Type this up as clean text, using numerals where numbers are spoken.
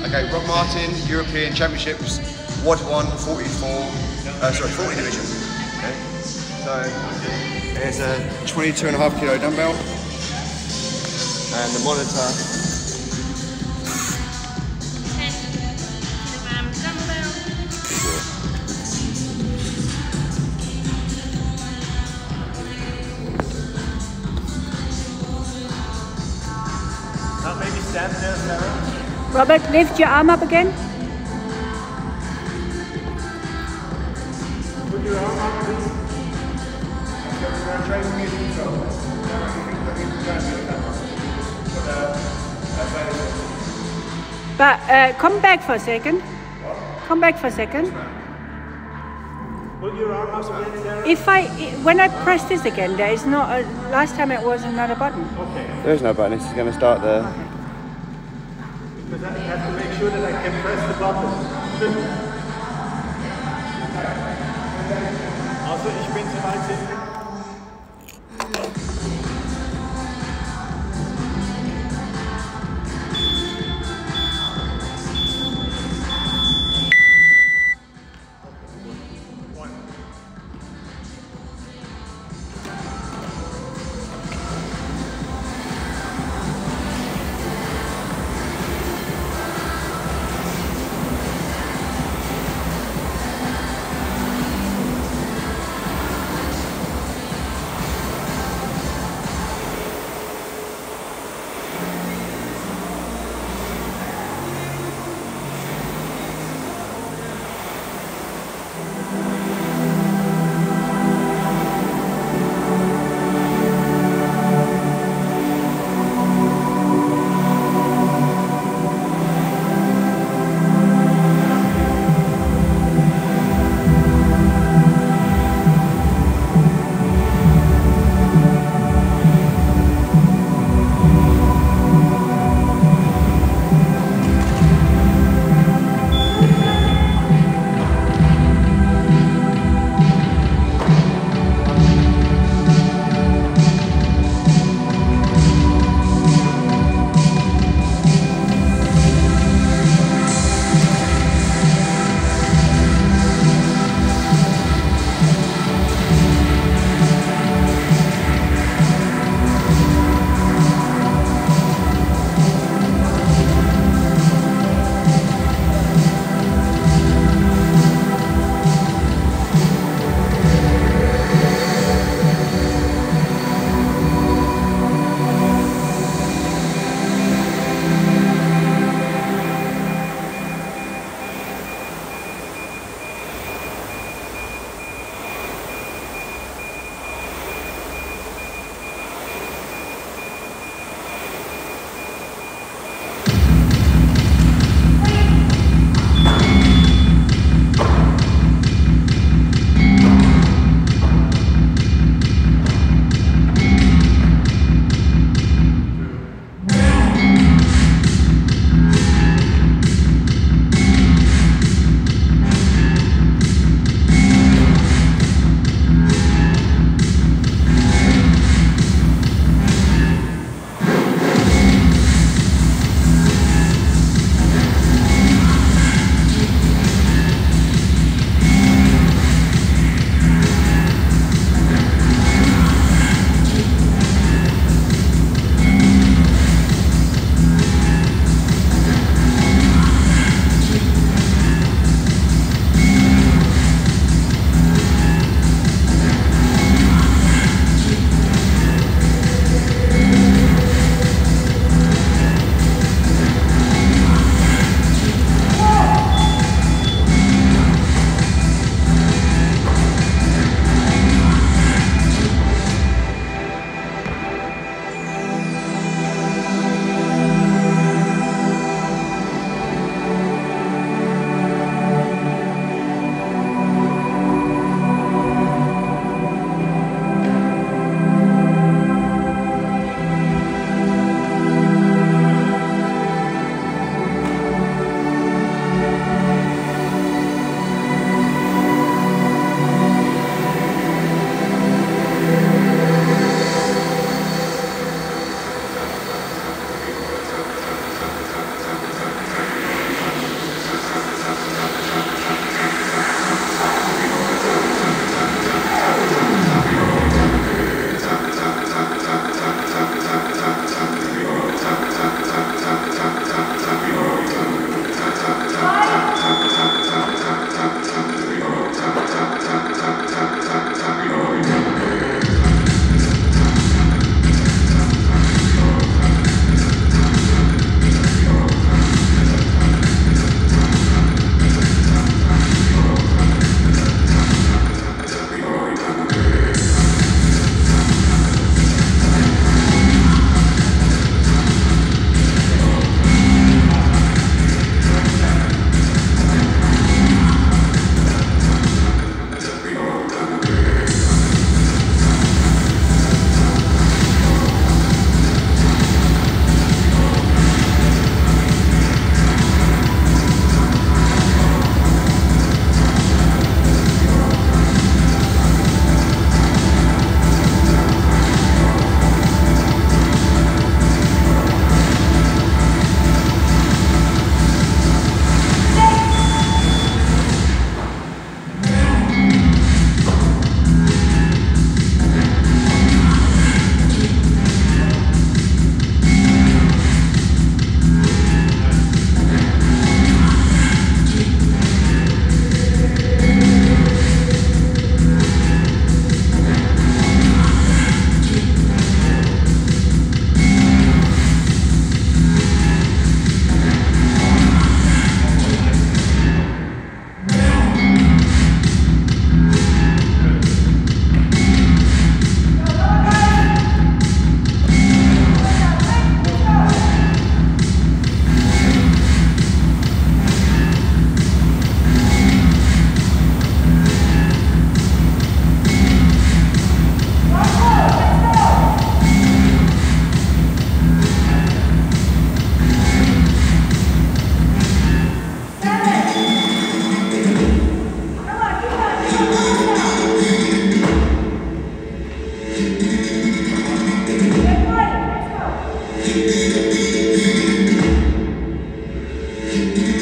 Okay, Rob Martin, European Championships, WOD 1, 40 division. Okay. So, there's a 22.5 kilo dumbbell, and the monitor. 10 kilogram dumbbell. Now maybe stand there, Sarah. Robert, lift your arm up again. Put your arm up, please. Okay, we're going to try to get control. But come back for a second. Come back for a second. Put your arm up again, Sarah. If when I press this again, there is not a. Last time it was another button. Okay. There's no button, it's going to start there. Okay. Because I have to make sure that I can press the button. Also, ich bin zu weit hinten. you.